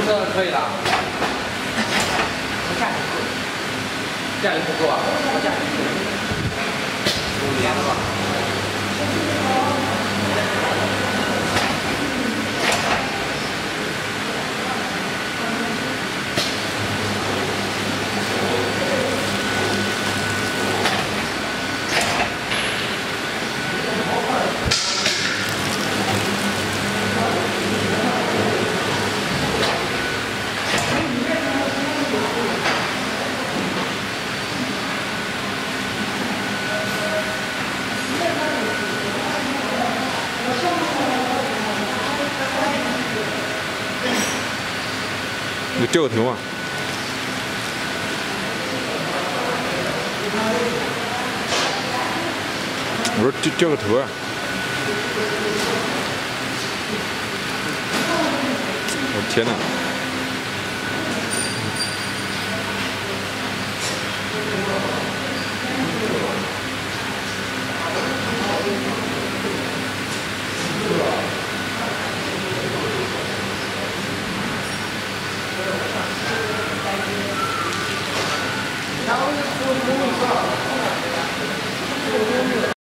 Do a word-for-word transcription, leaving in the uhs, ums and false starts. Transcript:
这可以了。价钱够，价钱不够啊？价钱够。五年了吧？ 你掉个头啊！我说掉掉个头啊！我天哪！